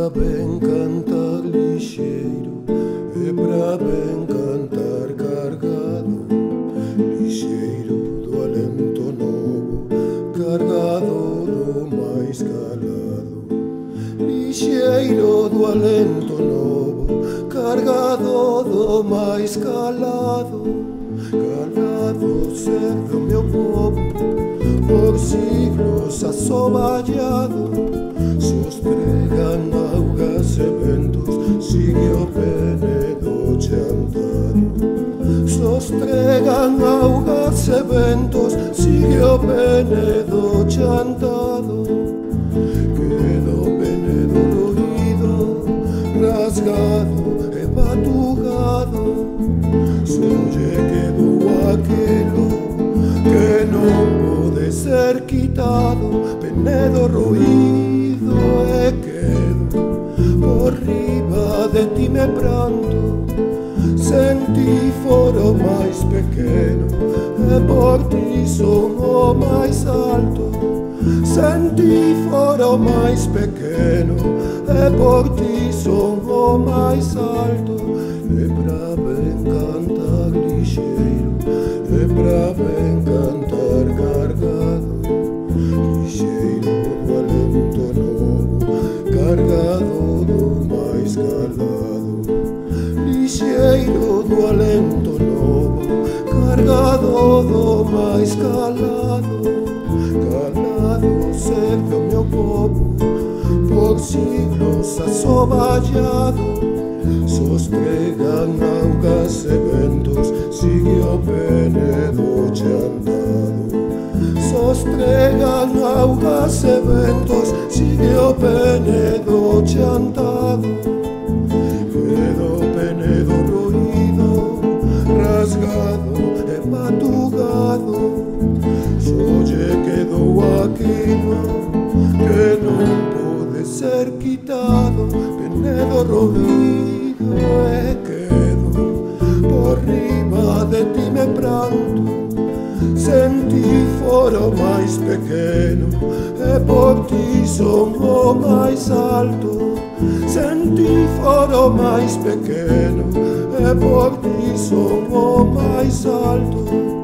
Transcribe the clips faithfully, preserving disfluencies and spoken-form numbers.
pra ben cantar lixeiro, é pra ben cantar cargado, lixeiro do alento novo, cargado do mais calado. Lixeiro do alento novo, cargado do mais calado. Calado serve o meu povo, por siglos assoballado. Sostregan augas e ventos, sigue o penedo chantado. Sostregan augas e ventos, sigue o penedo chantado. Quedó penedo dorido, rasgado e batugado. Solle quedó aquilo que non pode ser quitado. Penedo roído e quedo por riba de ti me pranto. Senti foro máis pequeno e por ti son o máis alto. Senti foro máis pequeno e por ti son o máis alto. E pra ben cantar lixeiro, e pra ben cantar cargado, lixeiro do alento novo, cargado do mais calado. Lixeiro do alento novo, cargado do mais calado. Calado serve o meu povo, por siglos assoballado. Sostregan augas e ventos, sigue o penedo chantado. Sostregan augas e ventos, sigue o penedo chantado. Quedó penedo roído, rasgado e batugado. Solle quedó aquilo que non pode ser quitado. Penedo roído e quedo por riba de ti me pranto. Senti foro máis pequeno e por ti son o máis alto. Senti foro máis pequeno e por ti son o máis alto.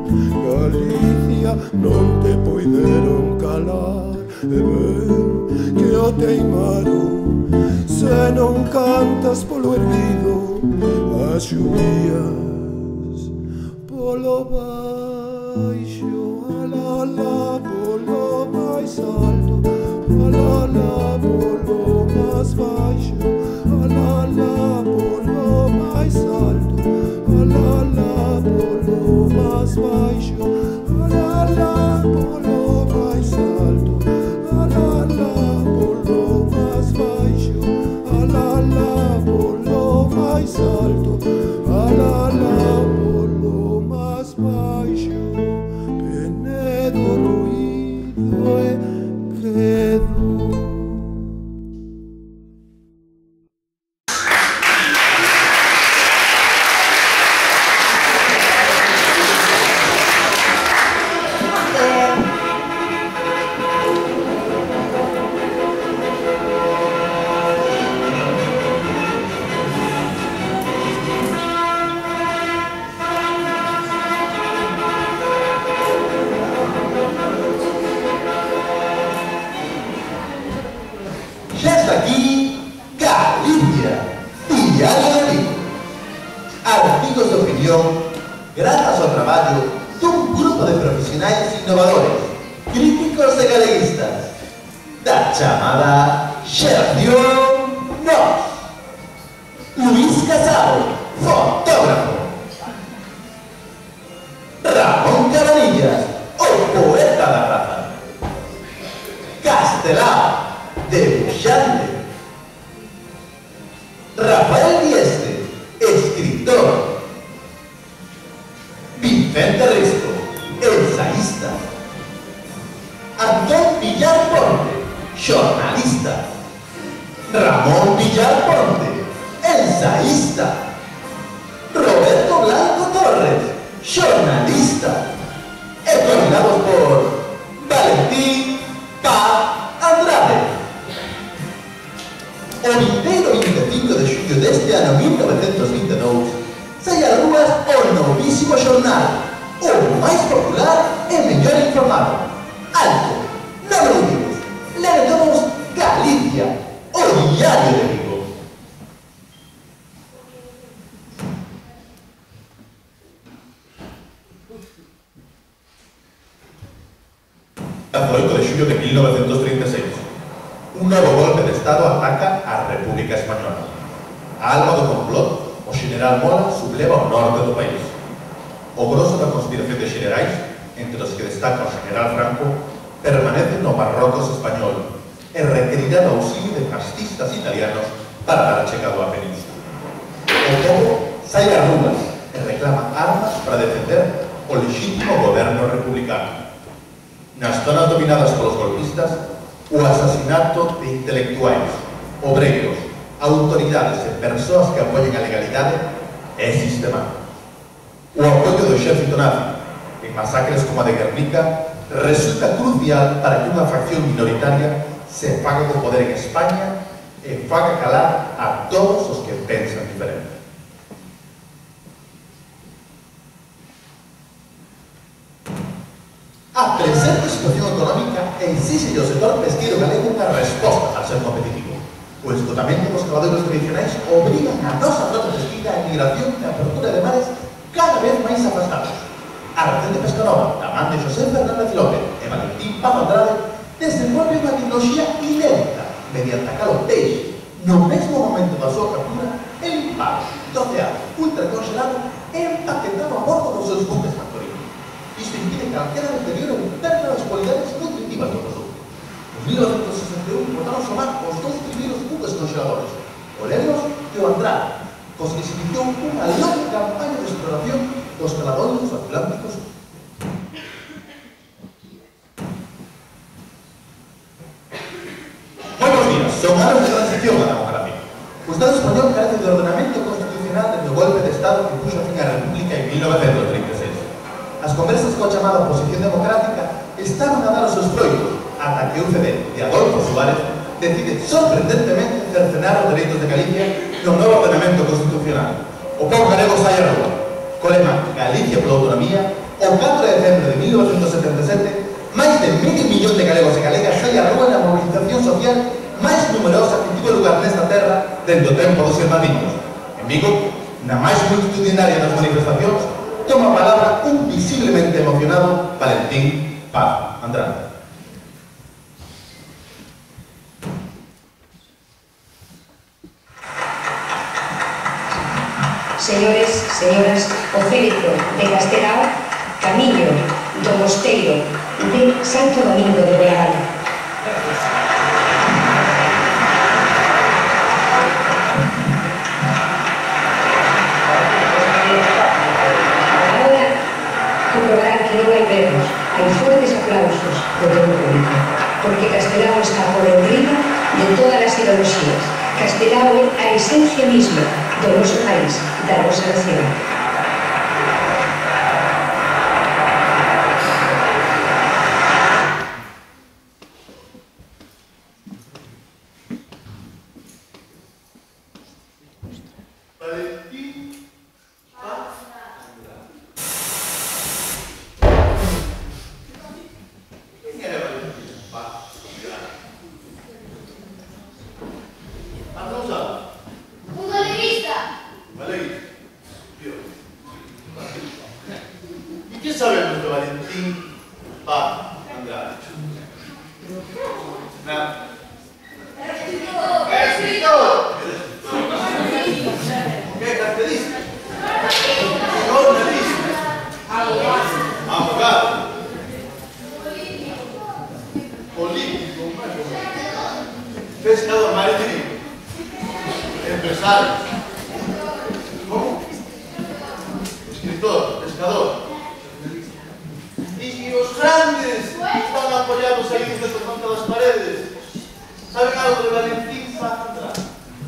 Galicia non te poideron calar, e ben que o teimaron. Se non cantas polo erguido, as xudías polo baixo. Alala polo máis alto, alala polo máis baixo. Alala polo máis alto, alala polo máis baixo. Alala polo máis alto, alala polo máis baixo. Alala polo máis alto, alala polo máis baixo. Penedo roído e quedo. Ya está aquí Galicia, Diario de Vigo. Artigos de opinión grazas ao traballo dun grupo de profesionais innovadores, críticos e galeguistas da chamada Xeración Nós. Luís Casado, fotógrafo. Ramón Cabanillas, o poeta da raza. Castelao, debujante. Rafael Dieste, escritor. Vicente Risco, ensaísta. Antón Villar Ponte, jornalista. Ramón Villar Ponte, ensaísta. Roberto Blanco Torres, jornalista. Examinados por Valentín Paz Andrade. Ori mil novecentos vinte e dous saía ás rúas o novísimo xornal, o máis popular e mellor informado. Alto, non lo digas, leve todos Galicia, o diario de Vigo. dezaoito de xullo de mil novecentos trinta e seis. Un novo golpe de Estado ataca a República Española. A alma do complot, o xeneral Mola subleva ao norte do país. O grosso da conspiración de xenerais, entre os que destaca o xeneral Franco, permanece no Marrocos español e requerirá o auxilio de fascistas italianos para dar chegado á península. O povo sai ás rúas e reclama armas para defender o lexítimo goberno republicano. Nas zonas dominadas polos golpistas, o asasinato de intelectuais, obreiros, autoridades e persoas que apoien a legalidade é sistemático. O apoio do exército nazi en masacres como a de Guernica resulta crucial para que unha facción minoritaria se faga co poder en España e faga calar a todos os que pensan diferente. A presente situación económica exige ao sector pesqueiro galego unha resposta al ser competitivo. O esgotamento dos cavadoiros tradicionais obrigan a nosa flota pesqueira a emigración e a apertura de mares cada vez máis afastados. A recente pesca nova, da man de José Fernández López e Valentín Paz Andrade, desenvolve unha tecnoloxía inédita mediante a cal o peixe, no mesmo momento da súa captura, é limpado, doceado, ultracongelado e empaquetado a bordo dos seus buques factorinos. Isto impide que calquera deterioro perda as cualidades nutritivas do produto. En mil novecentos sesenta e un botaron a mar os dous primeiros buques congeladores, o Leros e o Andrade, cos que se iniciou unha longa campaña de exploración dos caladoiros atlánticos. Buenos días, son anos de transición á democracia. O Estado español carece de ordenamento constitucional desde o golpe de Estado que puxo a fin á República en mil novecentos trinta e seis. As conversas coa chamada oposición democrática estaban a dar os seus froitos ata que o U C D de Adolfo Suárez decide sorprendentemente cercenar os dereitos de Galicia no novo ordenamento constitucional. O povo galego sai á rúa, co lema Galicia pola autonomía, o catro de decembro de mil novecentos setenta e sete, máis de medio millón de galegos e galegas sai á rúa na movilización social máis numerosa que tivo lugar nesta terra dende o tempo dos irmandiños. En Vigo, na máis multitudinaria das manifestacións, toma a palabra un visiblemente emocionado Valentín Paz Andrade. Señores, señoras, o célico de Castelao, camiño do mosteiro de Santo Domingo de Bolagal. Agora, comprobarán que non hai verbos, hai fortes aplausos do todo público, porque Castelao está por enriba de todas as ideoloxías. Castelao é a esencia misma do noso país, da nosa nación. Valentín Paz Andrade. Quen era Valentín Paz Andrade? Aplausado. Un galeguista. Valeguista. Dios. ¿Y qué sabemos de Valentín Paz Andrade? Nada. ¡Escritor! ¿Qué cartelista? Jornalista. Abogado. Político. Pescador marítimo. Empresario. ¿Cómo? Escritor, pescador. Y los grandes están apoyados ahí desde contra las paredes. ¿Saben algo de Valentín Paz Andrade?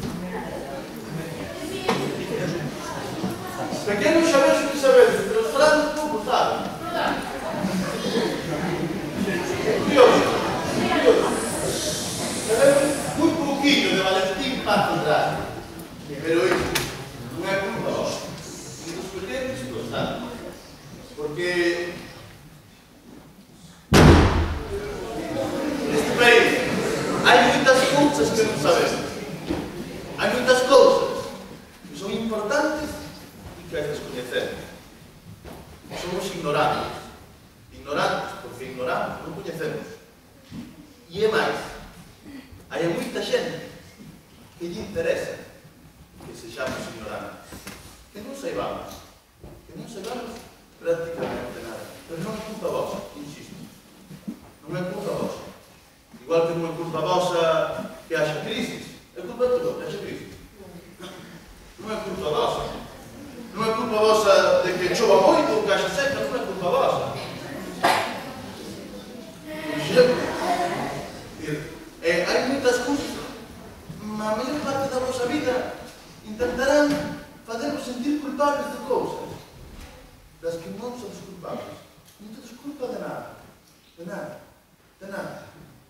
Pequenos sabes que sabes, pero los grandes pouco saben. Curioso, curioso. Sabemos muy poquillo de Valentín Paz Andrade. Pero isto, que descoñecemos. Somos ignorantes. Ignorantes, porque ignoramos, non coñecemos. E é máis, hai moita xente que lle interesa que sexamos ignorantes. Que non saibamos, que non saibamos prácticamente nada. Pero non é culpa vosa, insisto. Non é culpa vosa. Igual que non é culpa vosa que haxa crisis. É culpa tua que haxa crisis. Non é culpa vosa. Non é culpa vosa de que chova moito ou que haxa seca. Non é culpa vosa. Por exemplo, hai moitas cousas, a maior parte da vosa vida intentarán facervos sentir culpables de cousas das que non sodes culpables. Non tedes culpa de nada. De nada. De nada.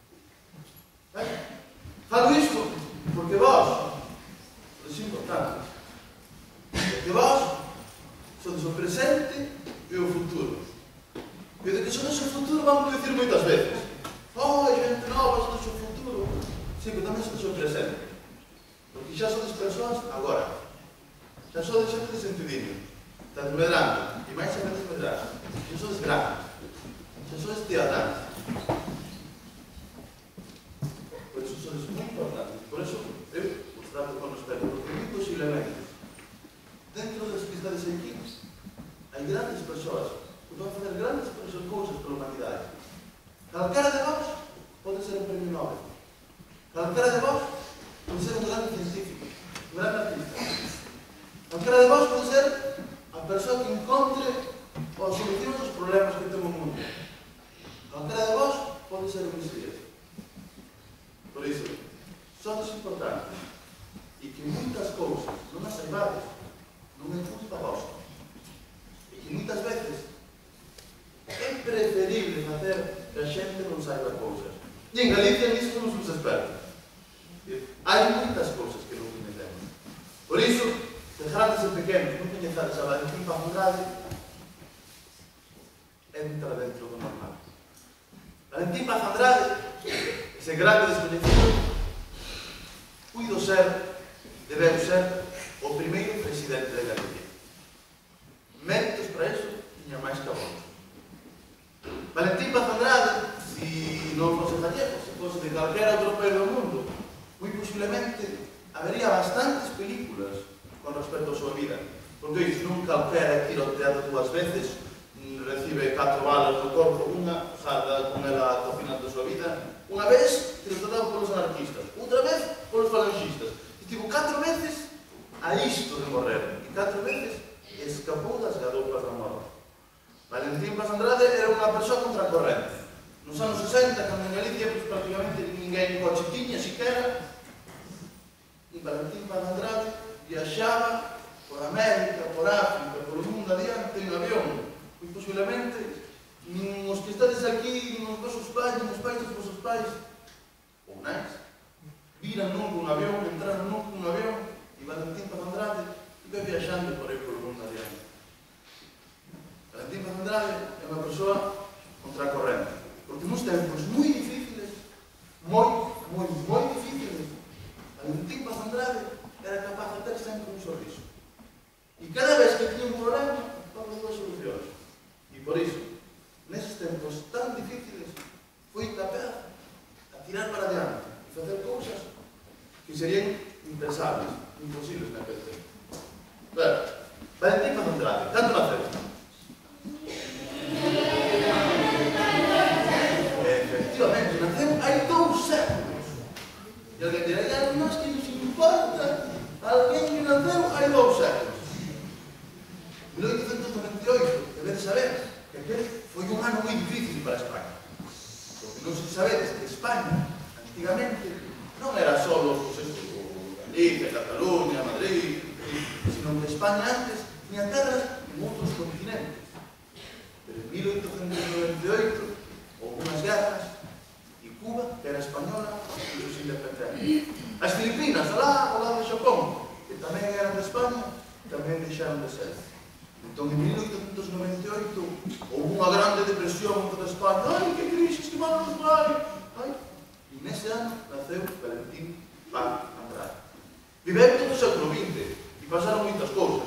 Falo isto porque vos sodes importantes. Porque vos sodes o presente e o futuro. E de que sodes o futuro vamos dicir moitas veces. Oh, gente nova, sodes o futuro. Sí, pero tamén sodes o presente. Porque xa sodes persoas agora. Xa sodes xente de sentidinho. Tanto medrando, e máis a veces medrando. Xa sodes grandes. Xa sodes teatantes. Por iso sodes moi importantes. Por iso eu os trato con respeto. Porque moi posiblemente, dentro das que estades aquí, hai grandes persoas que van fazer grandes cousas pela humanidade. Calquera de vós pode ser un premio Nobel. Calquera de vós pode ser un grande científico, un grande artista. Calquera de vós pode ser a persoa que encontre as solucións dos problemas que temos no mundo. Calquera de vós pode ser un mesías. Por iso, sodes importantes. E que moitas cousas non as saibades, non é culpa vosa. E que moitas veces é preferible facer que a xente non saiba cousas. E en Galicia nisso somos uns expertos. Hai moitas cousas que non coñecemos. Por iso, se grandes e pequenos non coñezades a Valentín Paz Andrade, entra dentro do normal. Valentín Paz Andrade, ese grande descoñecido, puido ser, debeu ser, o primeiro presidente de Galicia. Méritos para iso tiña máis que a vos. Valentín Paz Andrade, se non fose gallego, se fose de calquera outro país do mundo, moi posiblemente habería bastantes películas con respecto á súa vida. Porque iso, non calquera tiroteado dúas veces, recibe catro balas no corpo, unha salda con ela ao final da súa vida, unha vez tiroteado polos anarquistas, outra vez polos falangistas. Estivo catro veces a isto de morrer, e catro veces escapou das gadopas da morte. Valentín Paz Andrade era unha persoa contracorrente. Nos anos sesenta, cando en Galicia pues, prácticamente ninguén coche tiña, siquera, e Valentín Paz Andrade viaxaba por América, por África, por o mundo adiante en avión. E posiblemente, nin os que estades aquí, nin os vosos pais, nin os pais dos vosos pais, ou nais, viran nunca un avión, entraron nunca un avión, e Valentín Paz Andrade iba viaxando por aí por o mundo adiante. Valentín Paz Andrade é unha persoa contracorrente, porque nos tempos moi difíciles, moi, moi, moi difíciles, Valentín Paz Andrade era capaz de ter sempre un sorriso. E cada vez que tiña un problema, daba dúas solucións. E por iso, neses tempos tan difíciles, foi capaz a tirar para adiante e facer cousas que serían impensables, imposibles naquele tempo. Bueno, Valentín Paz Andrade, canto naceu? Efectivamente, naceu hai dous séculos. E alguén dirá, ya non é que nos importa alguén que naceu hai dous séculos. mil oitocentos noventa e oito, debedes saber que aquel foi un ano moi difícil para España. Porque non se sabedes que España, antigamente, non era só pues, Galicia, Cataluña, Madrid, sino que España antes tiña terras en outros continentes. Pero en mil oitocentos noventa e oito houve unhas guerras e Cuba, que era española, e os independentes. As Filipinas, alá ao lado de Xapón, que tamén eran de España, tamén deixaron de ser. Entón, en mil oitocentos noventa e oito, houve unha grande depresión en toda España. Ai, que crisis, que mal nos vai! Ai, e nese ano naceu Valentín Paz Andrade. Viveu todo o século vinte e pasaron moitas cousas.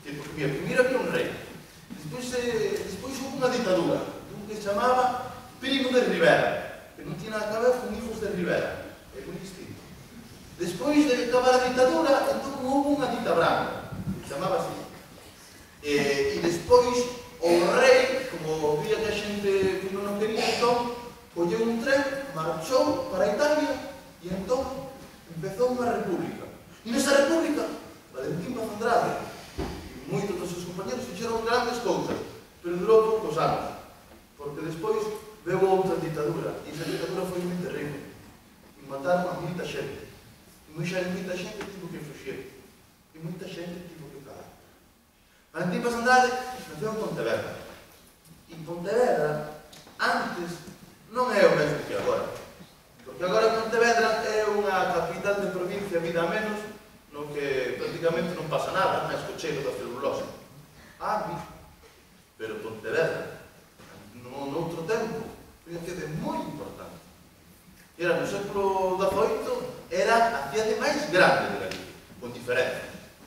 Que, porque, mira, primeiro había un rei, despois, eh, despois houve unha ditadura, un que se chamaba Primo de Rivera, que non tiña nada que ver con hijos de Rivera, é moi distinto. Despois de acabar a ditadura, entón houve unha dita branca, que se chamaba así. E, e despois o rei, como vía que a xente que non o quería, entón, colleu un tren, marchou para Italia e entón empezou unha república. E nesa república, Valentín Paz Andrade e moitos dos seus compañeros fixeron grandes cousas, pero durou poucos anos, porque despois veu outra ditadura, e esa ditadura foi moi terrible. E mataron a moita xente. E moita xente tivo que fuxir. E moita xente tivo que calar. Valentín Paz Andrade naceu en Pontevedra. E Pontevedra, antes, non é o mesmo que agora. Porque agora Pontevedra é unha capital de provincia vida a menos, no que prácticamente non pasa nada, máis co cheiro da celulosa. Ah, mi. Pero Pontevedra, no outro tempo, foi unha cidade moi importante. Era no século dezoito, era a cidade máis grande de Galicia, con diferencia.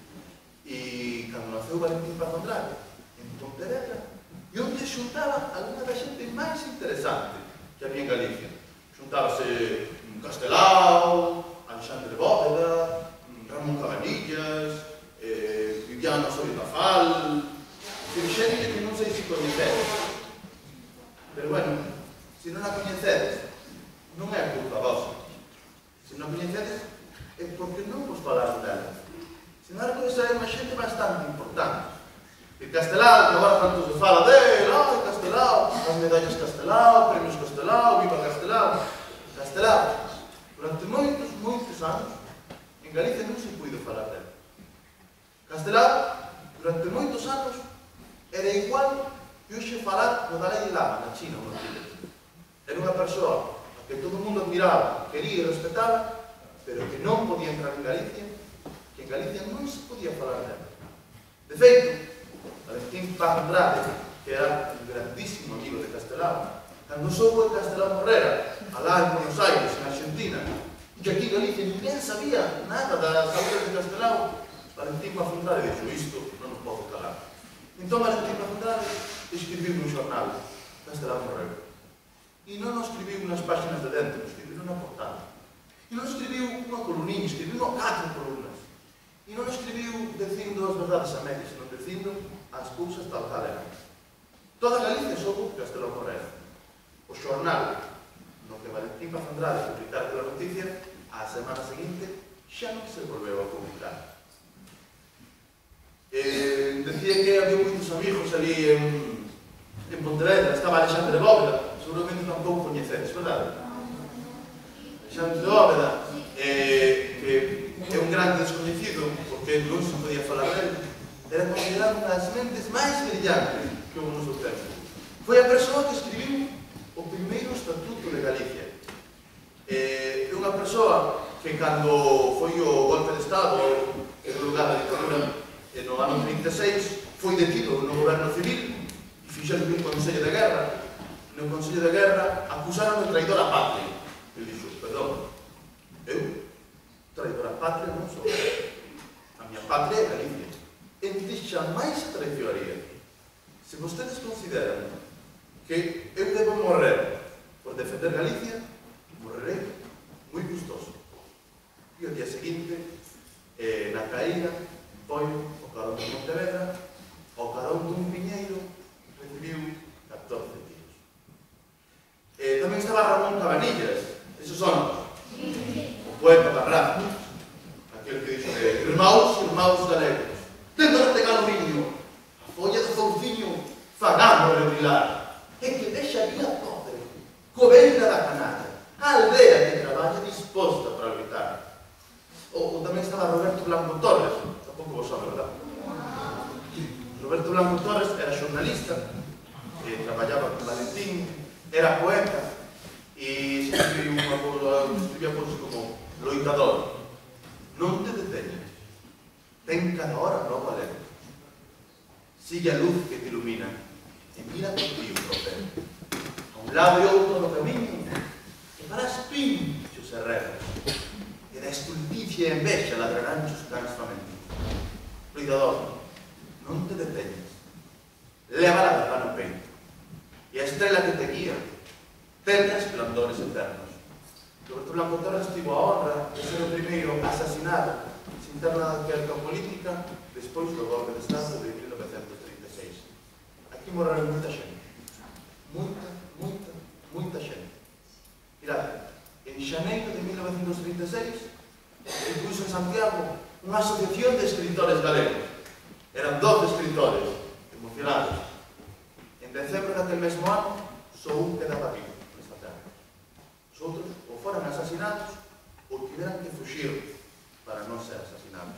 E cando naceu Valentín Paz Andrade, en Pontevedra, e onde xuntaba algunha da xente máis interesante que había en Galicia. Xuntábase Castelao, Alexandre Bóveda, Ramón Cabanillas, eh, Viviano Osorio Tafal, xente que non sei se coñecedes. Pero bueno, se non a coñecedes, non é culpa vosa. Se non a coñecedes, é porque non vos falaron dela. Sin embargo, esa é unha xente bastante importante. E Castelao, que agora tanto se fala dele, oh, Castelao, as medallas Castelao, premios Castelao, viva Castelao. Castelao, durante moitos, moitos anos, en Galicia non se puido falar dele. Castelao, durante moitos anos, era igual que hoxe falar do Dalai Lama na China ou no Tíbet. Era unha persoa a que todo o mundo admiraba, quería e respetaba, pero que non podía entrar en Galicia, que en Galicia non se podía falar dela. De feito, Valentín Paz Andrade, que era un grandísimo amigo de Castelao, cando soubo que Castelao morrera, alá en Buenos Aires, en Argentina, e que aquí en Galicia ninguén sabía nada das aulas de Castelao, Valentín Paz Andrade dixo, isto non o podo calar. Entón Valentín Paz Andrade escribiu nun xornal, Castelao morreu. E non o escribiu nas páxinas de dentro, escribiu na portada. E non escribiu unha columninha, escribiu unha catro columnas. E non escribiu dicindo as verdades a medias, senón dicindo as cousas tal cal eran. Toda Galicia soubo que Castelao morrera. O xornal no que Valentín Paz Andrade publicara aquela noticia, a semana seguinte xa non se volveu a publicar. Eh, decía que había moitos amigos ali en, en Pontevedra, estaba Alexandre Bóveda, seguramente tampouco coñecedes, verdade? Alexandre Bóveda, eh, que é un grande descoñecido, porque non se podía falar dele, era considerado unha das mentes máis brillantes que houve no seu tempo. Foi a persoa que escribiu o primeiro estatuto de Galicia. É eh, unha persoa que cando foi o golpe de Estado en lugar da ditadura no ano trinta e seis foi detido no goberno civil e fixeron un consello de guerra. No consello de guerra acusaron de traidor a patria. Ele dixo, perdón, eu traidor a patria non sou. A miña patria é Galicia. En que xamais traicionaría. Se vostedes consideran que eu debo morrer por defender Galicia, morrerei moi gustoso. E ao día seguinte, eh, na caída, foi o Carón de Pontevedra, o Carón dun Piñeiro, recibiu catorce tiros. Eh, tamén estaba Ramón Cabanillas, esos son o poeta Barrazo, aquel que dixo que irmãos, irmãos galegos, tendo de galoviño, a folla do fouciño, fagamos de brilar, e que deixa aquí a pobre, cobeira da canalla, a aldea que traballa disposta para gritar. Ou tamén estaba Roberto Blanco Torres, tampouco vos sabe, verdad? Roberto Blanco Torres era xornalista, eh, traballaba con Valentín, era poeta, e escribía cousas como loitador. Non te deteñas, ten cada hora nova lenta. Sigue a luz que te ilumina, e mira por ti un tropel. A un lado e outro do camiño, que farás pinchos e retos, e da estulticia e envexa ladrarán os cans famentinos. Loitador, non te deteñas. Leva la verdad no peito. E a estrela que te guía ten resplandores eternos. Roberto Blanco Torres tivo a honra de ser o primeiro asasinado sin ter nada que ver con política despois do golpe de Estado de mil novecentos trinta e seis. Aquí morreron moita xente. Moita, moita, moita xente. Mirad, en xaneiro de mil novecentos trinta e seis incluso en Santiago unha asociación de escritores galegos. Eran doce escritores emocionados. En dezembro daquel mesmo ano só un quedaba vivo nesta terra. Os outros ou foran asasinados ou tiveran que fuxir para non ser asasinados.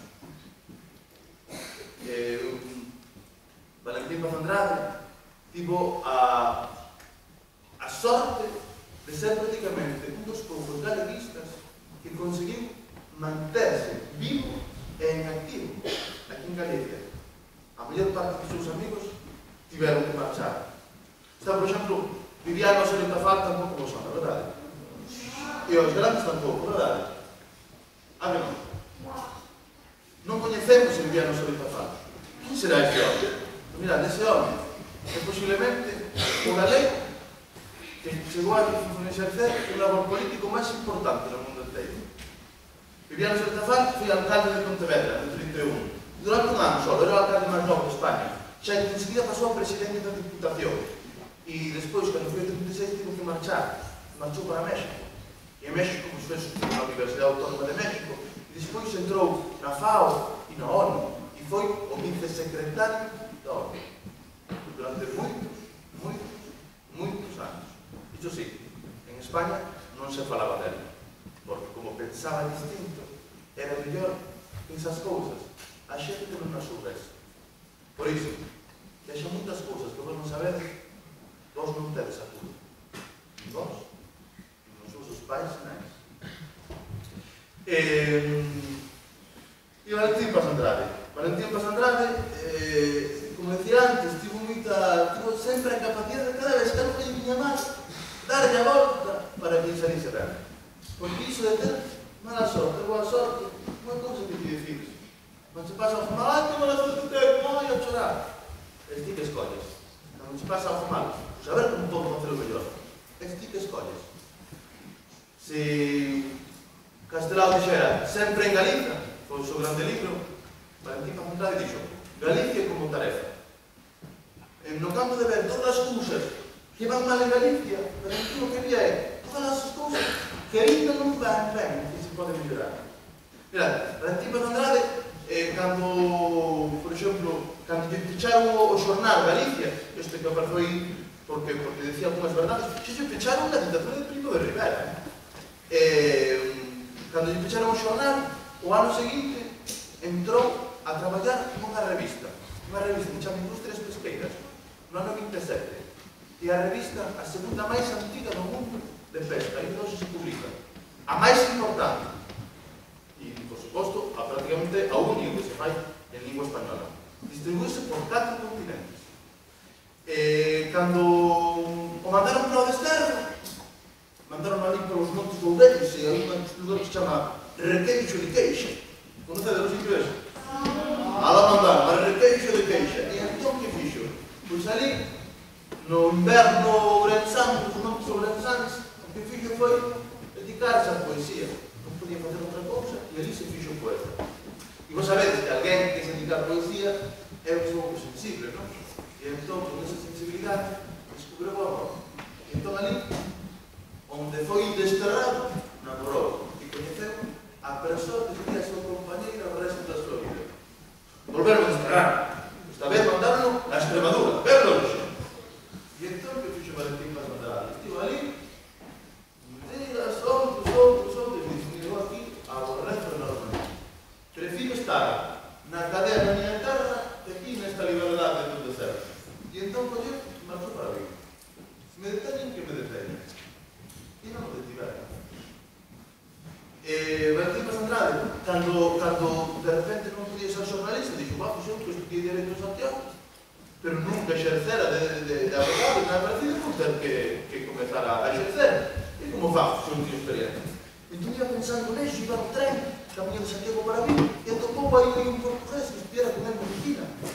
Eh, Valentín Paz Andrade tivo a, a sorte de ser prácticamente un dos poucos galeguistas que conseguiu manterse vivo e en activo aquí en Galicia. A maior parte dos seus amigos tiveron que marchar. Está, por exemplo, Viviano Solitafal tampouco vos son, verdade? E os grandes tampouco, verdade? A que non? Non coñecemos a Viviano Solitafal. Quem será ese home? Mirad, ese home é posiblemente o galego que chegou a exercer o labor político máis importante no mundo inteiro. Viviano Solitafal foi alcalde de Pontevedra, en trinta e un. Durante un ano só, era o alcalde máis novo de España. Xa enseguida pasou a presidente da Diputación. E despois, cando foi en trinta e seis, tivo que marchar. Marchou para México. E en México, pois, fez na Universidade Autónoma de México. E despois entrou na FAO e na ONU. E foi o vicesecretario da ONU. Durante moitos, moitos, moitos anos. Iso sí, en España non se falaba dele. Porque como pensaba distinto, era mellor que esas cousas a xente non as soubese. Por iso, que haxa moitas cousas que vos non sabedes, vos non tedes a culpa. Vos, non sois os pais nais. Eh, e Valentín Paz Andrade. Valentín Paz Andrade, eh, como decía antes, tivo moita, tivo sempre a capacidade de cada vez que algo lle viña mal, darlle a volta para que salise ben. Porque iso de ter mala sorte, boa sorte, unha cousa que te decides. Quando se pasa a fumar, ai, que mala sorte tenho, ai, a chorar. Es ti que escolles. Cando se pasa a fumar, pues a ver como podo facer o mellor. Es ti que escolles. Se Castelao dixera, sempre en Galiza, foi o seu grande libro, Valentín Paz Andrade dixo, Galicia como tarefa. No campo de ver todas as cousas que van mal en Galicia, Valentín o que había é todas as cousas que ainda non van ben, que se pode melhorar. Mira, Valentín Paz Andrade, eh, cando, por exemplo, cando lle pecharon o, o xornal Galicia, este que apareceu aí, porque, porque decía algunhas verdades, xe lle pecharon na dictadura de Primo de Rivera. Eh? Eh, cando lle pecharon o xornal, o ano seguinte entrou a traballar nunha revista, unha revista que chama Industrias Pesqueiras, no ano vinte e sete. E a revista, a segunda máis antiga do mundo de pesca, aí non se publica. A máis importante. E, por suposto, a prácticamente a única que se fai en lingua española. Distribuíse por catro continentes. Eh, cando o mandaron para o desterro, mandaron ali pelos montes de Ourense, e hai un lugar que se chama Requeixo de Queixa. Conocedes os ingleses? Ala mandaron a Requeixo de Queixa. E entón que fixo? Pois ali, no inverno ourensán, nos montes ourensáns, o que fixo foi dedicarse á poesía. Non podía facer outra cousa, e ali se fixo poeta. E vos sabedes que alguén que se dedica á poesía é un pouco sensible, non? E entón, con esa sensibilidade, descubriu o amor. E entón ali, onde foi desterrado, namorou e coñeceu a persoa que sería a súa compañeira o resto da súa vida. Volveron a desterrar. Esta vez mandaron a Extremadura, ben longe. E entón, que fixo Valentín Paz Andrade? Estivo ali, días, outros, outros, outros, e dixo, aquí ao resto da nosa. Prefiro estar na cadea da miña terra que aquí nesta liberdade do deserto. E entón, colleu, marchou para mí. Se me deteñen, que me deteñen. E non me detiveron. Eh, Valentín Paz Andrade, cando, cando de repente non podía ser xornalista, dixo, va, pois eu que estudiei Dereito en Santiago, pero nunca exercera de, de, de abogado, e nada parecido con ter que, que comezar a, a exercer. E como fago, se non tiño experiencia? Entón ia pensando neso, iba no tren, camiño de Santiago para mí, e atopou aí un portugués que estudiara con él medicina, que estudiara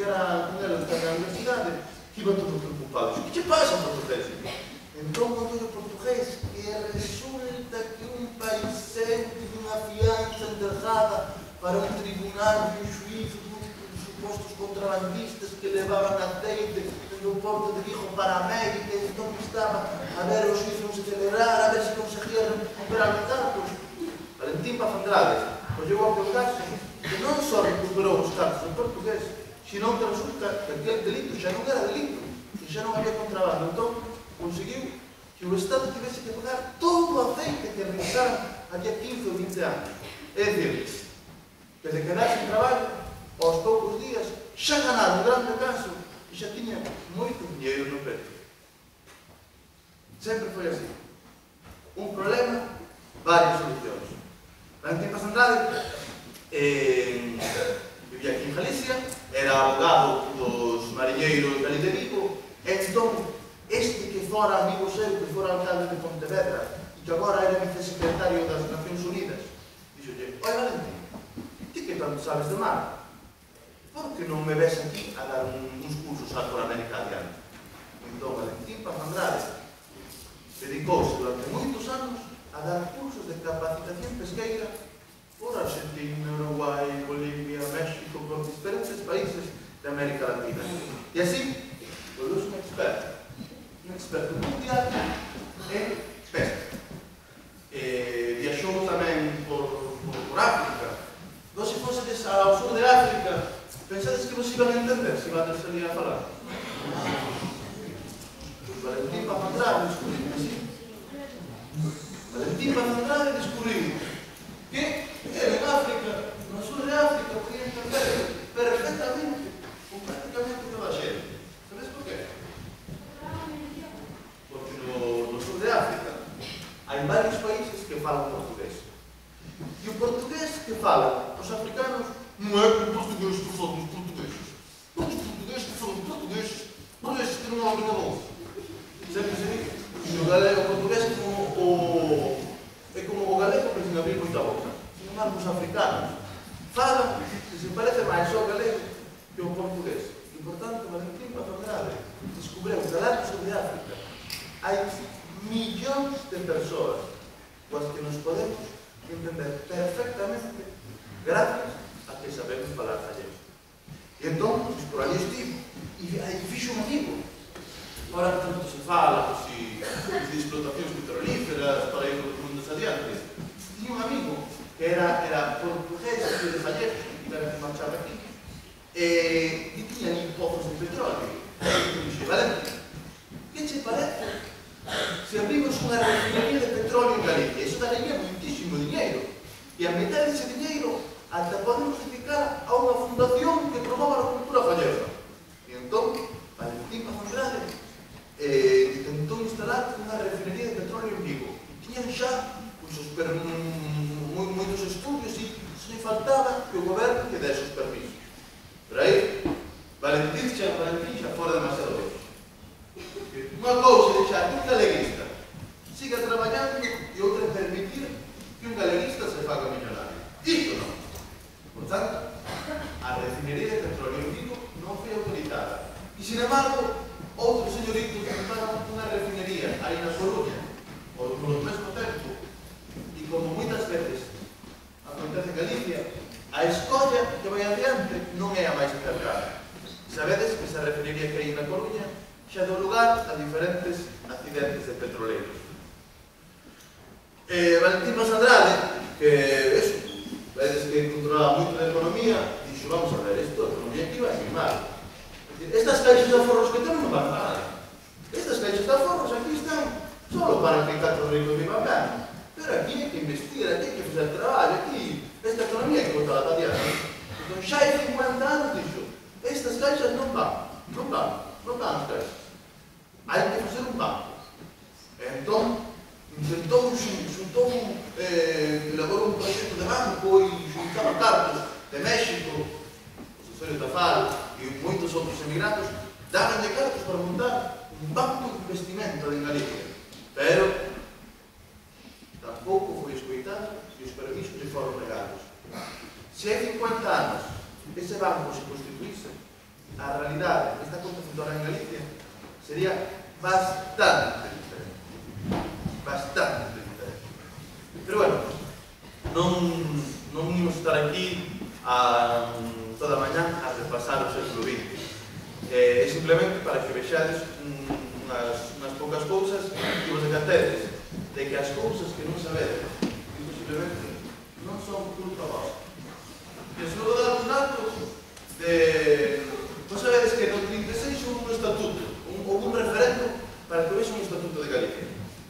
era con eles na universidade, que iban todos preocupados. Que che pasa, portugués? Entón, con todo o portugués, que resulta que un paisente dunha fianza enterrada para un tribunal de un xuízo dos supostos contrabandistas que levaban aceite do porto de Vigo para América, e entón estaba a ver o xuízo non se celebrar, a ver se conseguía recuperar os cartos. Valentín Paz Andrade colleu ao que caso que non só recuperou os cartos en portugués, senón que resulta que aquel delito xa non era delito, que xa non había contrabando. Entón, conseguiu que o Estado tivese que pagar todo o aceite que realizaran aquí a quince ou vinte anos. É dicir, que de quedar sin traballo, aos poucos días, xa ganaron un grande caso e xa tiña moito dinheiro no peito. Sempre foi así. Un problema, varias solucións. Valentín Paz Andrade eh, vivía aquí en Galicia, era abogado dos mariñeiros de ali de Vigo, e entón, este que fora amigo seu, que fora alcalde de Pontevedra, e que agora era vicesecretario das Nacións Unidas, dixolle: oi Valentín, ti que tanto sabes de mar, por que non me ves aquí a dar un, uns cursos á por América adiante? Entón, Valentín Paz Andrade dedicouse durante moitos anos a dar cursos de capacitación pesqueira por Argentina, Uruguai, Bolivia, México, por diferentes países de América Latina. E así, volveu un experto, un experto mundial en pesca. Eh, viaxou tamén por, por, por África. Non se fosedes ao sur de África, pensades que vos iban a entender se iban a salir a falar? Pues Valentín Paz Andrade descubriu así. Valentín Paz Andrade descubriu que en África, no sur de África, podía entender perfectamente, con prácticamente toda a xente. Sabes por qué? Porque no, no sur de África hai varios países que falan portugués. E o portugués que falan os africanos non é o portugués que falan os portugueses. Os portugueses que falan portugueses, por esses que non abren a voz. Sempre se dice. O galego, o portugués é como o, é como o galego, pero sin abrir moita boca. Sin embargo, os africanos falan que se parece máis ao galego que ao portugués. E, por tanto, Valentín Paz Andrade descubreu que alá no sur de África hai millóns de persoas coas que nos podemos entender perfectamente gracias a que sabemos falar gallego. E entón, pues, por ali estivo e, e fixo un amigo. Ahora tanto se fala pues, si, de explotacións petrolíferas para ir por mundos adiante. Tiña un amigo que era, era portugués de Fallejo, que era que marchaba aquí, e, e tiña ali pozos de petróleo. E dixe: Valente, que che parece se abrimos unha refinería de petróleo en Galicia? Iso daría muitísimo dinheiro. E a metade dese dinheiro ata podemos dedicar a unha fundación que promova a cultura falleja. E entón, Valentín Paz Andrade eh, tentou instalar unha refinería de petróleo en Vigo. E tiñan xa pues, os per, moi, moitos estudios e se faltaba que o goberno que dese os permisos. Pero aí, Valentín xa, Valentín xa fora demasiado lejos. Unha cousa é deixar que un galeguista siga traballando e outra é permitir que un galeguista se faga millonario. Isto non. Por tanto, a refinería de petróleo en Vigo non foi autorizada. E, sin embargo, outros señoritos montaron unha refinería aí na Coruña, ou polo mesmo tempo, e como moitas veces acontece en Galicia, a escolla que vai adiante non é a máis acertada. Sabedes que esa refinería que hai na Coruña xa deu lugar a diferentes accidentes de petroleiros. Eh, Valentín Paz Andrade, que eso, vedes que controlaba moito da economía, dixo: vamos a ver, isto, a economía aquí vai muy mal. Estas caixas de aforros que temos non van para nada. Estas caixas de aforros aquí están solo para que catro ricos vivan ben. Pero aquí hai que investir, aquí hai que fazer traballo, aquí esta economía hai que botar a adiante. Entón xa hai cincuenta anos dixo: estas caixas non van, non van, non van as caixas. Hai que facer un banco. E entón, intentou, xuntou, eh, elaborou un proxecto de banco e xuntaba cartos de México, o Osorio Tafal e moitos outros emigrados, daban de cartos para montar un banco de investimento en Galicia. Pero tampouco foi escoitado e os permisos lhe foron negados. Se hai cincuenta anos ese banco se constituíse, a realidade que está acontecendo ahora en Galicia sería bastante diferente. Bastante diferente. Pero bueno, non, non imos estar aquí a, toda a mañá a repasar o século vinte. É eh, simplemente para que vexades unhas, unhas poucas cousas que vos decatedes de que as cousas que non sabedes posiblemente non son culpa vosa. E se vou dar un dato de... Vos sabedes que no trinta e seis houve un estatuto, un, houve un referendo para que houvese un estatuto de Galicia.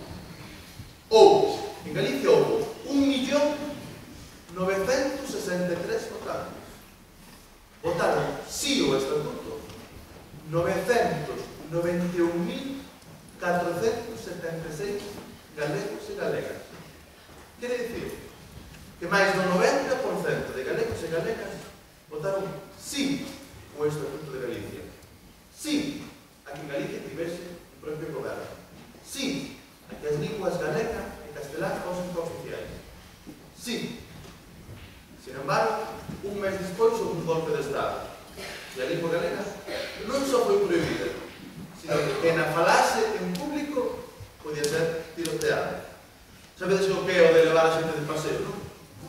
Houve, en Galicia houve un millón novecentos sesenta e tres votantes. Votaron sí o estatuto novecentos noventa e un mil catrocentos setenta e seis galegos e galegas. Quere dicir que máis do noventa por cento de galegos e galegas votaron sí o estatuto de Galicia. Sí a que Galicia tivese un propio goberno. Sí a que as linguas galega e castelán fosen cooficiais. Sí. Sin embargo, un mes despois houve un golpe de Estado. E a lingua galega non só foi prohibida, sino que na falase en público podía ser tiroteada. Sabedes o que é o de levar a xente de paseo, non?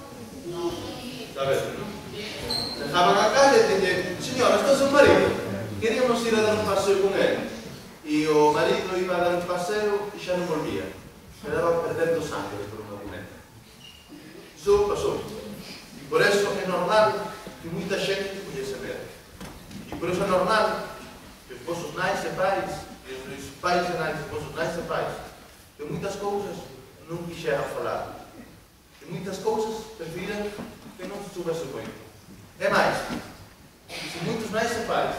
Sabedes, non? Dejaban a calle e dicen, señor, isto é o marido, queríamos ir a dar un paseo con él. E o marido iba a dar un paseo e xa non volvía. Quedaba perdendo sangre por unha cuneta. Iso pasou. E por eso é normal que moita xente pudiese ver. E por eso é normal que os vosos nais e pais, e os pais e nais, os vosos nais e pais, que moitas cousas non quixeran falar. Que moitas cousas preferiran que non se soubese moito. É máis, se moitos nais e pais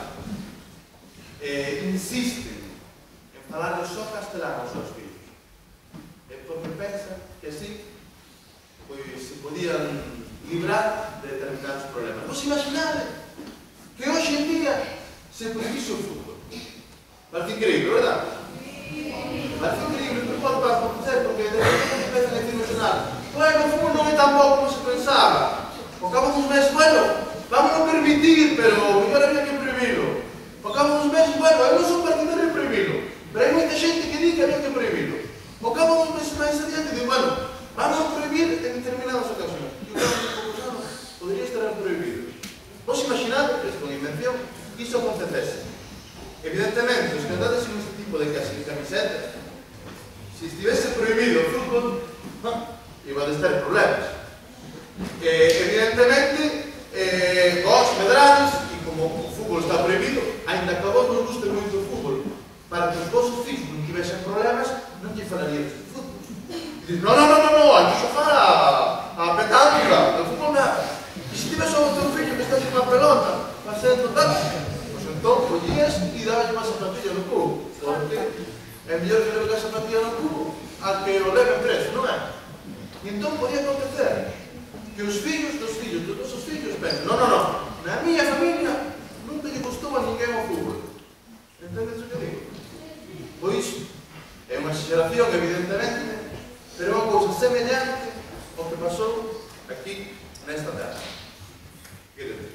eh, insisten en falar só castelán aos seus fillos, é porque pensan que así pois, se podían librar de determinados problemas. Vos imaginade que hoxe en día se prohibise o fútbol. Parece increíble, verdad? Parece increíble, pero pode acontecer, porque de repente empezan a decir no xornal, bueno, o fútbol non é tan bo como se pensaba. Ao cabo dos meses, bueno, vamos a permitir, pero mellor había que prohibilo. Ao cabo dos meses, bueno, eu non son partidario de prohibilo, pero hai moita xente que di que había que prohibilo. Ao cabo dos meses máis adiante, digo, bueno, vamos a prohibir en determinadas ocasións. E o cabo dos poucos anos podría estar prohibido. Vos imaginade que con invención iso acontecese. Evidentemente, os que andades en este tipo de camisetas, se estivese prohibido o fútbol, iba a ter problemas. Eh, evidentemente, eh, vos medrades, e como o fútbol está prohibido, ainda que a vos non guste moito o fútbol, para que os vosos fillos non tivesen problemas, non lle falaríades de fútbol. E dices, non, non, non, non, hai que xogar a, a petanca, o fútbol nada. E se tivese o teu fillo que está sin unha pelota, facendo tal, pois entón collías e daballe unha zapatilla no cubo, porque é mellor que leve a zapatilla no cubo a que o leven preso, non é? E entón podía acontecer que os fillos dos fillos dos nosos fillos pensan, non, non, non, na miña familia nunca lle gustou a ninguén o fútbol. Entendes o que digo? Pois é unha exageración, evidentemente, pero é unha cousa semellante ao que pasou aquí nesta terra. Que dices?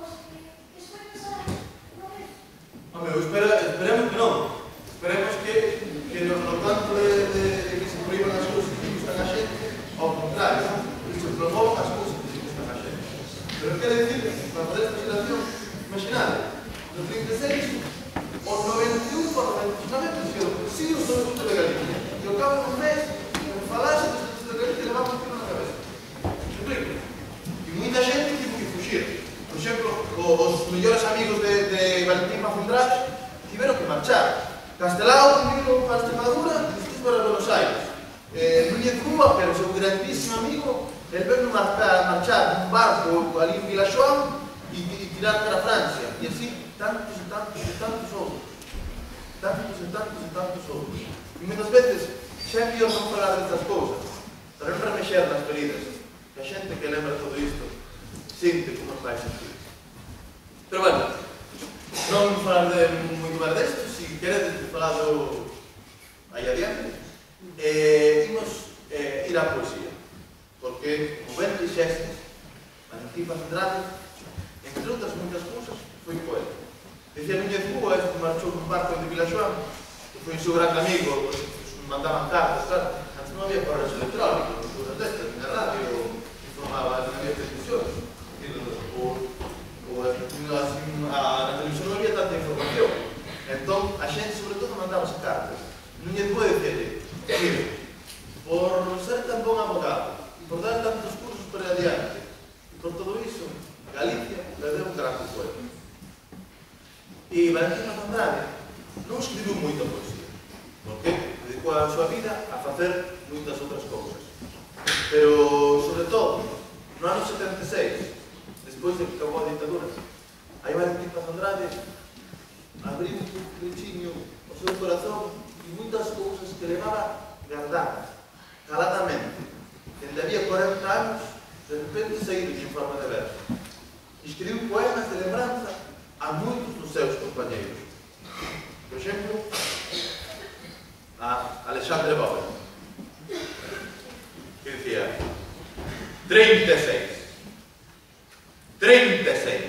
Home, espera, esperemos que non. Esperemos que, que no, no tanto de, de, de que se prohíban as cousas que gustan a xente, ao contrario, que se promovan as cousas que gustan a xente. Pero quero dicir, para fazer esta situación, imaginade, no trinta e seis, o noventa e un por noventa e nove si o estatuto de Galicia. E ao cabo dun mes, en falarse do estatuto de Galicia, levamos un tiro na cabeza. Explico. E moita xente tivo que fuxir. Por exemplo, os mellores amigos de, de Valentín Mafundrach tiveron que marchar. Castelao viviu para Extremadura e despois para Buenos Aires. Eh, Núñez Rúa, pero o seu grandísimo amigo, el veu marchar, marchar nun barco ali en Vilaxoán e, e tirar para Francia. E así, tantos e tantos e tantos outros. Tantos e tantos e tantos outros. E muitas veces, xa é mellor non falar destas cousas, para non remexer nas feridas. Que a xente que lembra todo isto sente como vai sentir. Pero bueno, non falar de moito máis desto, se queredes falar do aí adiante, eh, imos eh, ir á poesía, porque, como ben dixestes, Valentín Mafundrach, entre outras moitas cousas, foi poeta. Decía Núñez Búa, este marchou nun barco de Vilaxoán, que foi o seu grande amigo, pues, mandaban cartas, claro. Antes non había correos electrónicos, non había testas, ni a radio, informaba, non había televisiones. O, o, a, na televisión non había tanta información. Entón, a xente, sobre todo, mandaba as cartas. Núñez Búa dicele, mire, por ser tan bon abogado, por dar tantos cursos por adiante, e por todo iso, Galicia le deu un gran consuelo. E Valentín Paz Andrade non escribiu moita poesía, porque dedicou a súa vida a facer moitas outras cousas. Pero, sobre todo, no ano setenta e seis, despois de que acabou a ditadura, aí Valentín Paz Andrade abriu un pechiño o seu corazón e moitas cousas que levaba guardadas, caladamente, que ele había cuarenta anos, de repente saíram en forma de verso. Escribiu poemas de lembranza a moitos dos seus compañeiros. Por exemplo, a Alexandre Bóveda, que dicía trinta e seis, trinta e seis,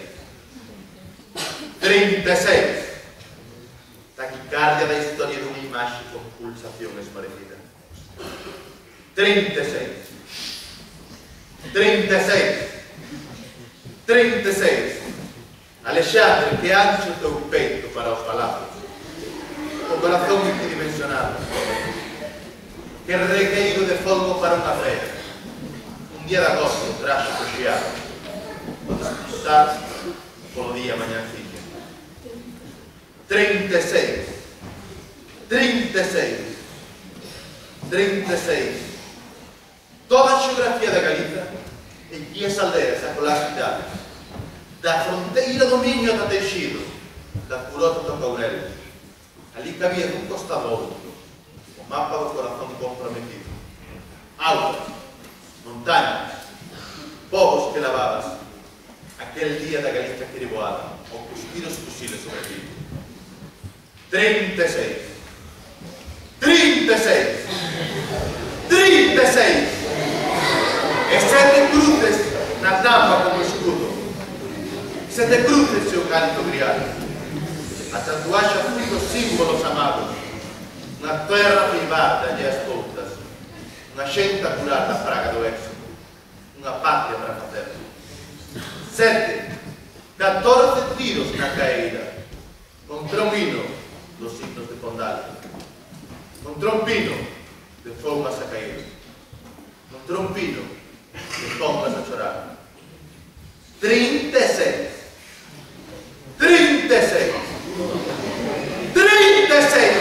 trinta e seis, taquicardia da historia dunha imaxe con pulsación esmarecida. trinta e seis, trinta e seis, trinta e seis, Alexandre, que ancho o teu peito para os palazos, o corazón multidimensionado, que regueiro de fogo para unha feira, un día de agosto, traxe coxeado, o despusar polo día mañanciña. trinta e seis, trinta e seis, trinta e seis, toda a xeografía da Galiza e as aldeas, a colar cidades, da fronteira do Miño ata Teixido, da Curota ata Caurel. Ali cabía dun costado ao outro o mapa do corazón comprometido. Augas, montañas, povos que lavabas, aquel día da Galicia queriboada, ao cuspir os fusiles sobre ti. trinta e seis, trinta e seis, trinta e seis, e sete cruces na tapa como escudo, sete cruces e o canto grial, a tatuaxe azul dos símbolos amados, unha terra privada e as poutas, unha xente a curar da praga do éxodo, unha patria para facer. Sete, catorce tiros na caeira, contra un hino dos signos de Pondal, contra un pino de fomas a caer, contra un pino de pombas a chorar. trinta e seis, trinta e seis, trinta e seis,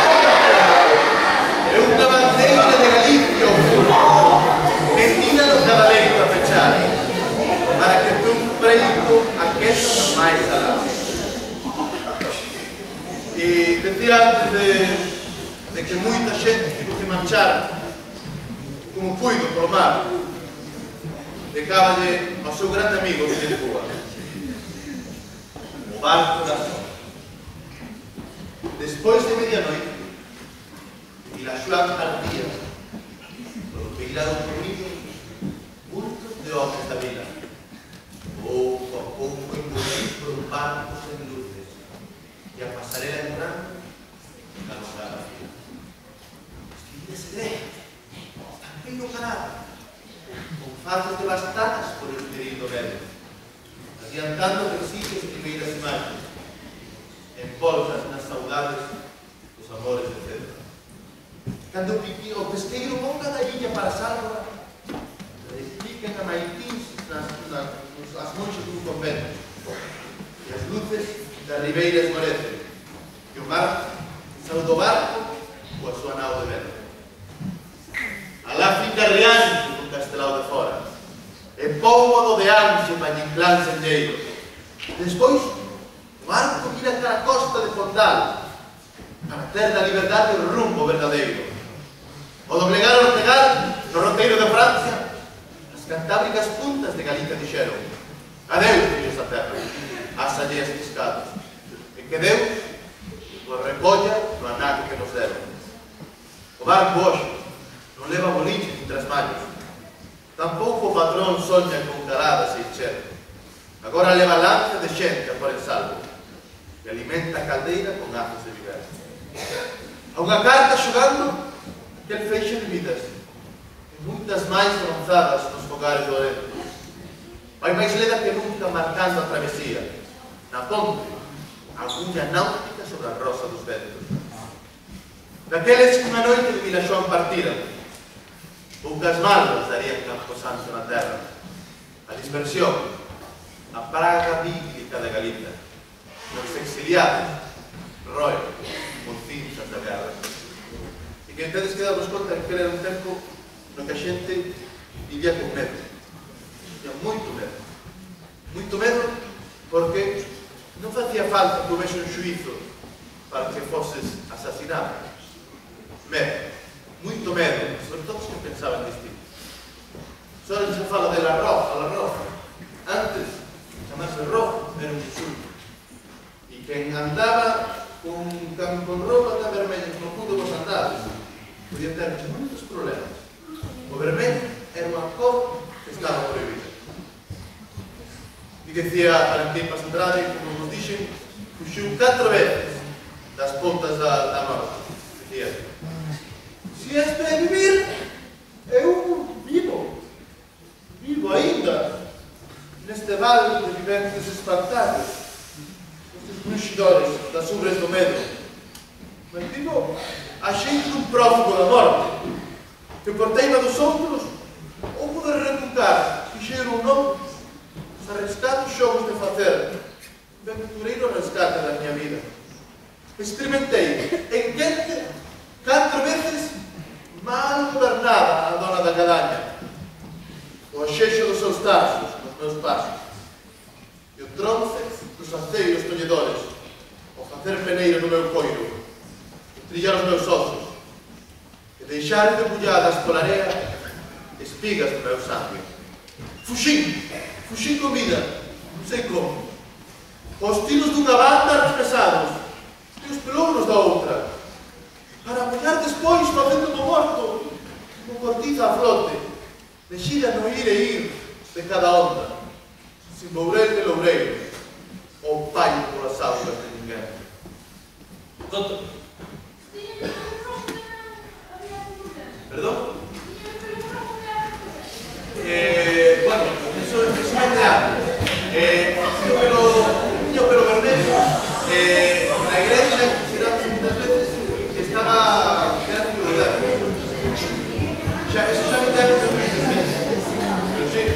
é unha bandeira de Galicia que tira no cabaleiro a fechar, para que tu un preito aqueça máis alá. E decía antes de, de que moita xente tivo que marchar como puido polo mar, decáballe ao seu grande amigo de Lisboa, o barco da zona. Despois de medianoite, Vilaxoán ardía polo peirado cobrido bultos de homes da vila, pouco a pouco envolvidos por un barco sen luces, e a pasarela entrando alongada a fila. Estivese grande, estampei no canal, con faces devastadas por el perigo verde, adiantando que sigue as primeiras imagens, envoltas nas saudades dos amores de Cedro. Cando o pesqueiro ponga da illa para Sálvora, replican a maitins nas, nas, nas monxas dun convento, e as luces da ribeira esmorecen, que o mar sauda o barco coa súa nao de vento. Alá fica Rianxo con Castelao de fora, e Póvodo de Anxo Pañinclán senlleiro. Despois, o barco vira cara a costa de Pondal, para ter da liberdade o rumbo verdadeiro. O doblegar o Ortegal, no roteiro de Francia, as cantábricas puntas de Galicia dixeron: adeus, fillos da terra, as alleas pescados, e que Deus nos recolla no anaco que nos deron. O barco hoxe non leva boliches entre as manos, tampouco o patrón soña con caladas e encher. Agora leva lanza de xente a por en salvo, e alimenta a caldeira con azos de viver. A unha carta xogando que el feixe de vidas, e moitas máis avanzadas nos fogares do Oeste. Vai máis leda que nunca marcando a travesía, na ponte, a agulla náutica sobre a rosa dos ventos. Daqueles que unha noite de Vilaxoán partiran, poucas malvas darían Camposanto na terra. A dispersión, a praga bíblica de Galicia, os exiliados, roen, con cinzas da guerra. E que tedes que darnos conta que era un tempo no que a xente vivía con medo. Vivía moito medo. Moito medo porque non facía falta que houvese un xuízo para que foses asesinado. Medo. Moito medo, sobre todo os que pensaban distinto. Só se fala de la roja, la roja. Antes, chamarse rojo era un insulto. E quen andaba con, con roupa tan vermella como pudo vos andades, podía ter moitos problemas. O vermelho era unha cor que estaba prohibida. E dicía Valentín Paz Andrade, como nos dixen, fuxiu catro veces das pontas da, da morte. Dicía, si este é vivir, eu vivo. Vivo ainda neste vale de viventes espantados, estes bruxidores das ubres do medo. Mas vivo a xeito dun prófugo da morte, que por teima dos outros ou poder recucar, fixeron ou non, os arriscados xogos de facer un aventureiro rescate da miña vida. Experimentei en quente catro veces mal gobernada a dona da Cadaña, o axexo dos seus tarsos nos meus pasos, e o tronce dos aceiros colledores, o facer peneiro no meu coiro, o trillar os meus osos, e deixar debulladas pola area espigas do meu sangue. Fuxín, fuxín con vida, non sei como, os tiros dunha banda represados, e os pelouros da outra, para apoiar despois facendo do morto, como cortiza a flote, mexida no ir e ir de cada onda, sin loureiro de loureiro, ou paio polas augas de ninguén. Conto. Perdón? Eh, bueno, eso, eso é real. Eh, yo pero, yo pero vermelho, eh, na igrexa consideramos muchas veces que estaba que era prioridad. Ya, eso ya me da mucho pero sí.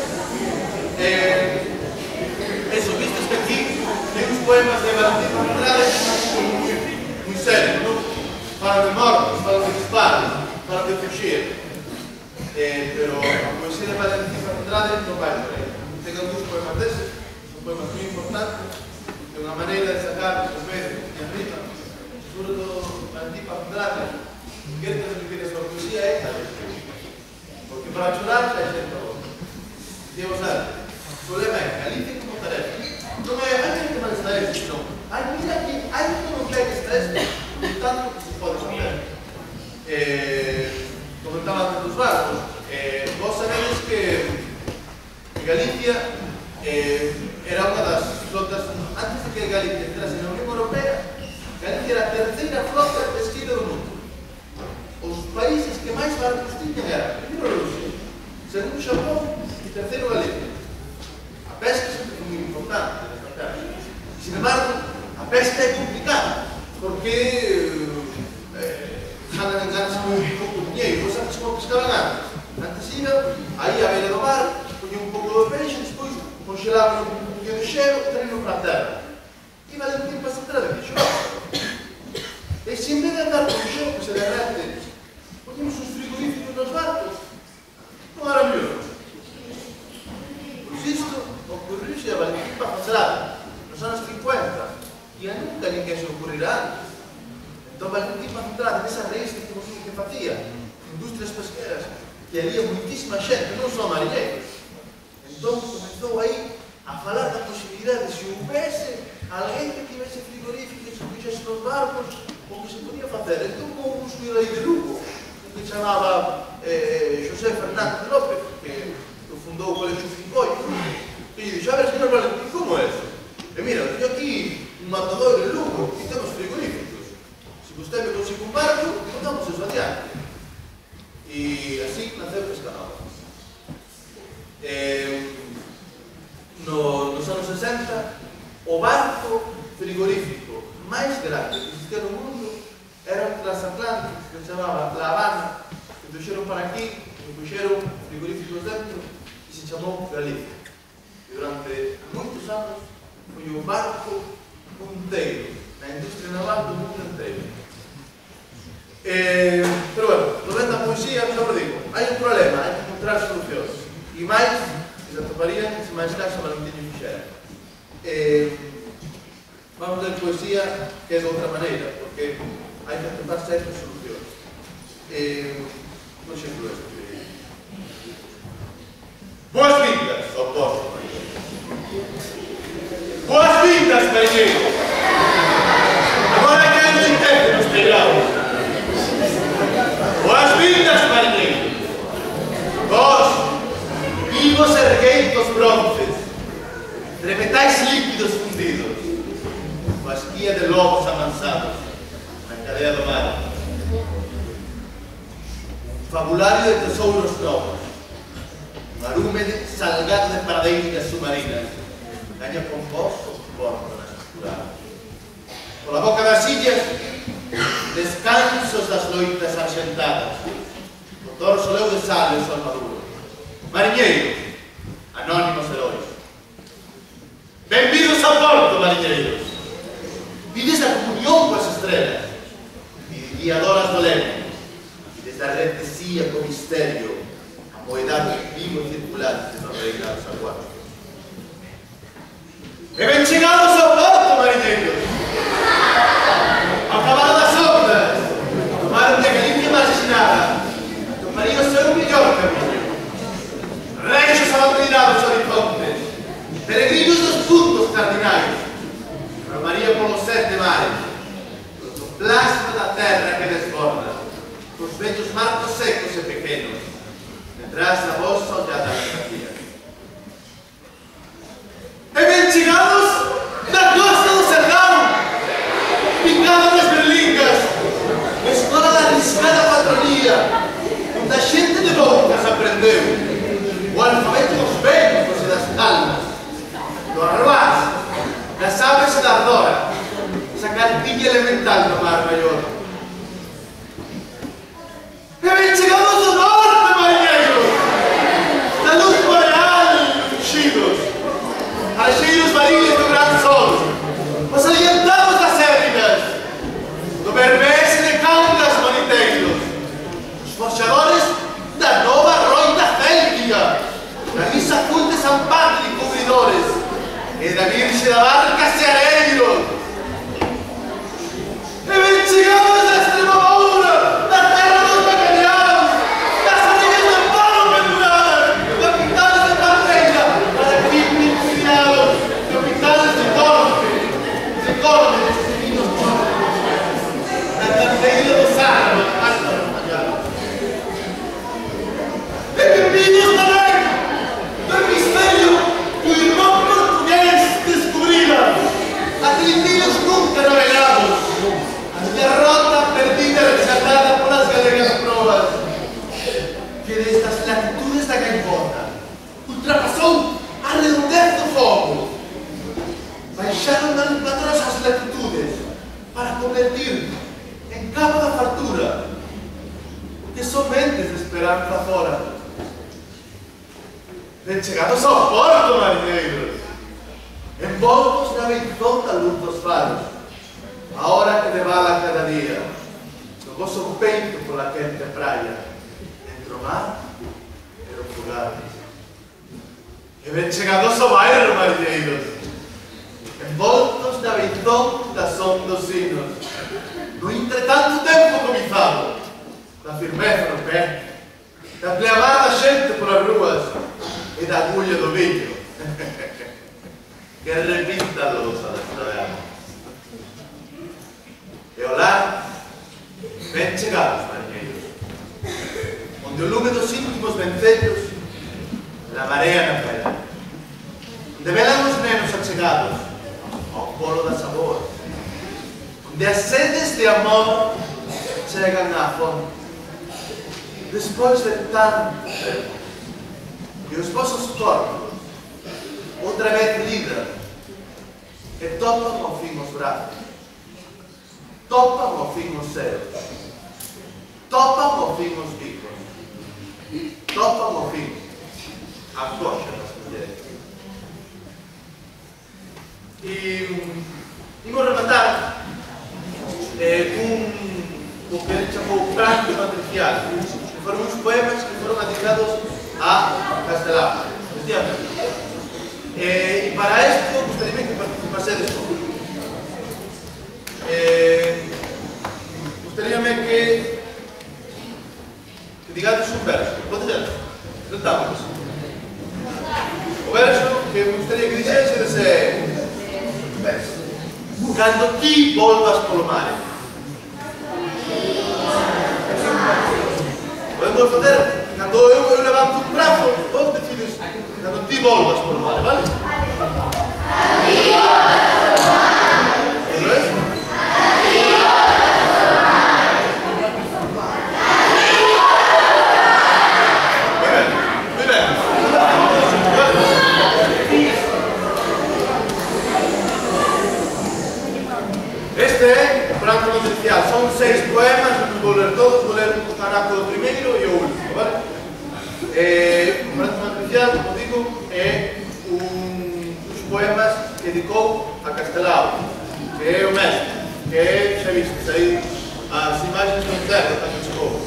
Eh, eso, vistes que aquí hay unos poemas de Valentín Paz Andrade muy, muy serios, ¿no? Para de mortos, para de disparos, para de fuxir. Eh, pero a poesía de Valentín Paz Andrade non vai por aí. Tengo algúns poemas deses, son poemas moi importantes, de unha maneira de sacar os medios de arriba, sobre todo Valentín Paz Andrade, que quere transmitir a súa poesía é esta vez. Porque para chorar xa é xente boa. Digamos, o problema é Galicia como tarefa. Non é hai que mal está este, senón hai mira que hai que non que está este, por tanto que se pode facer. Eh, comentaban antes dos barcos, eh, vos sabedes que Galicia eh, era unha das flotas, antes de que Galicia entrase na Unión Europea, Galicia era a terceira flota pesqueira do mundo. Os países que máis barcos tiñan eran, primeiro Rusia, segundo Xapón e terceiro Galicia. A pesca sempre foi moi importante nesta terra. Sin embargo, a pesca é complicada, porque eh, ganan ganas con pouco dinheiro. Vos sabes como pescaban antes? Antes iba, aí a beira do mar, poñía un pouco de peixe, despois conxelaban un poquinho de xeo e traían para a terra. E Valentín Paz Andrade dixo, e se en vez de andar con xeo que se derrete, poñemos uns frigoríficos nos barcos, non era mellor. Pois isto ocurriuse a Valentín Paz Andrade nos anos cincuenta, e a nunca ninguén se ocurrirá antes. Entón Valentín Paz Andrade, nesa raíz que, que facía, industrias pesqueras, que había moitísima xente, non só mariñeiros. Entón comenzou aí a falar da posibilidade de se houvese alguén que tivese frigoríficos que se fixese nos barcos, o que se podía facer. Entón houve un suído de Lugo, que se chamaba eh, José Fernández López, que fundou o Colexio Fincoio, que lle dixo, a ver, señor Valentín, como é eso? E mira, teño aquí un matadoiro en Lugo e temos frigoríficos. Se vostede me consigue un barco, botamos eso adiante. E así naceu Pescanova. Eh, no, nos anos sesenta, o barco frigorífico máis grande que existía no mundo era un transatlántico que se chamaba La Habana, que trouxeron para aquí, que puxeron frigoríficos dentro e se chamou Galicia. E durante moitos anos foi o barco punteiro na industria naval do mundo inteiro. Eh, pero bueno, volvendo a poesía, como digo, hai un problema, hai que encontrar solucións. E máis, se se atoparían, se máis caso Valentín fixera. Eh, vamos ler poesía que é de outra maneira, porque hai que atopar certas solucións. Eh, por exemplo, este. Boas vindas ao posto, marinheiro. Boas vindas, marinheiro. Agora que nos intente nos pegados. Boas vindas, marinheiro. Vós, vivos ergueitos bronces, tremetais líquidos fundidos, vasquía de lobos amansados na cadea do mar. Fabulario de tesouros novos, un arume salgado de paradeiras submarinas, caña con vos o porto nas escuradas. Pola boca das illas, descansos das loitas arxentadas, o torso leu de sal e o sol maduro. Mariñeiros, anónimos heróis. Benvidos a porto, mariñeiros. Vides a comunión coas estrelas, e guiadoras do leme, e desde a retesía co misterio, a moedade vivo e circulante nos reinados acuáticos. E ben chegados ao porto, mariñeiros. Ao cabalo das ondas, tomaron de Galicia marginada, tomaría o seu mellor camiño. Reixos abandonados horizontes, peregrinos dos puntos cardinais, romaría polos sete mares, o plasma da terra que desborda, cos vellos marcos secos e pequenos, detrás da vosa ollada vacía. E ben chegados da costa do Serdão, picado nas berlingas, na escola da arriscada patronía, onde a xente de loucas aprendeu o alfabeto dos ventos e das calmas, do arroaz, das aves e da ardora, esa cartilla elemental do mar maior. E ben chegados do norte, marinheiros, da luz boreal, fuxidos, arxeiros varilhos do gran sol, os alientados das éridas, do berbés e de cangas moniteiros, os forxadores da nova roita céltica, da misa azul de San Patri cubridores, e da Virxe da Barca seareiros. E ben chegados da Extremadura, da terra dos bacalhaus, das orillas do palo penduradas, capitales de Parteira, para cripes criados, capitales de Corte, de Corte, de Vinos Corte, da canteira do Sarro, da Pasta do Mallado. E benvidos tamén do misterio que o irmão portugués descubrira, atribuídos nunca revelados, a derrota perdida e rescatada polas galegas probas, que destas latitudes da gaivota ultrapasou a redondez do fogo, baixaron nas patrosas latitudes para convertir en cabo da fartura o que somente de esperanza fora. Ben chegados ao porto, marinheiros, envoltos na beizón da luz dos faros, a hora que debala cada día, no vosso peito pola quente praia, entre o mar e o fogar. E ben chegados ao bairro, marinheiros, envoltos na beizón da son dos sinos, no entretanto tempo comizado, da firmeza no pé, da pleamada xente polas ruas, e da agulha do vinho que repinta a lousa da estrada. E ao lar, ben chegados, marinheiros, onde o lume dos íntimos vencellos lavarea na pedra, onde velan os nenos achegados ao colo da sabor, onde as sedes de amor chegan á fonte. Despois de tanto tempo, e os vosos corpos outra vez lidan e topan ao fin os brazos, topan ao fin os seus, topan ao fin os bicos, topan ao fin a coxa das mulleres. E imos rematar eh, un o que ele chamou pranto matricial, que foron uns poemas que foron dedicados a Castelao. Entiendes? Eh, e para isto, gustaría que participasedes todos. Eh, gustaría que, que digades un verso. Pode ser? Tentamos. O verso que me gustaría que dixeses é verso. Cando ti volvas polo mar. Podemos fazer, cando eu, eu levanto un brazo, vos decides, cando ti volvas polo mar, vale? Cando ti volvas polo mar. Eso es? Cando ti volvas polo mar. Cando ti volvas polo mar. Muy ben, muy ben. Este é o pranto matricial. Son seis poemas, non vou ler todos, vou ler un caraco do primeiro e o último, vale? Eh, o pranto matricial, como digo, é un dos poemas que dedicou a Castelao, que é o mestre, que é, xa vistes aí, as imagens do enterro tamén chegou.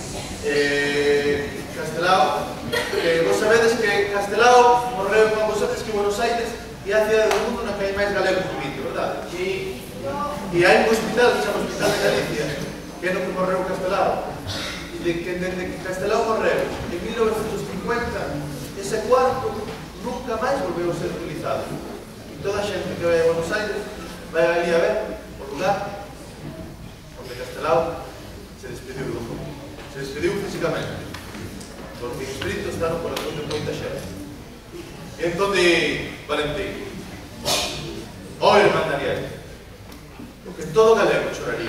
Eh, Castelao, que vos sabedes que Castelao morreu con vosotros que Buenos Aires e a cidade do mundo na que hai máis galegos que vinte, verdade? E E hai un hospital que se chama Hospital de Galicia, que é no que morreu Castelao. E de que desde que Castelao morreu en mil novecentos cincuenta, ese cuarto nunca máis volveu a ser utilizado. E toda a xente que vai a Buenos Aires vai ali a ver o lugar onde Castelao se despediu do mundo. Se despediu físicamente, porque o espírito está no corazón de moita xente. E entón de Valentín, oh, irmán Daniel, o que todo galego choraría.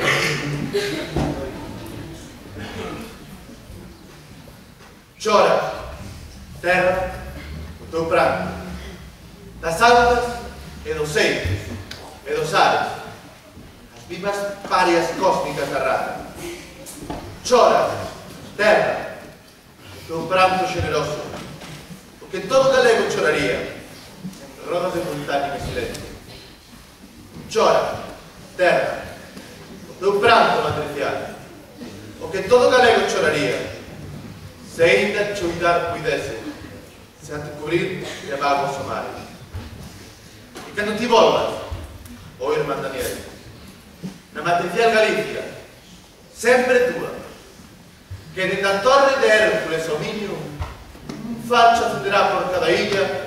Chora, terra, o teu pranto, das almas e dos eitos, e dos ares, as vivas parias cósmicas da rata. Chora, terra, o teu pranto generoso, o que todo galego choraría, entre rodas de montaña e silencio. Chora, terra, o teu pranto matricial, o que todo galego choraría, se ainda choitar puidese, se a te cubrir de vagos o mar. E cando ti volvas, ó irmán Daniel, na matricial Galicia, sempre túa, que dende a torre de Hércules ao Miño, un facho acenderá por cada illa,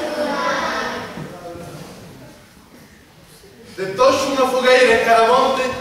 de toxo unha fogueira en cada monte,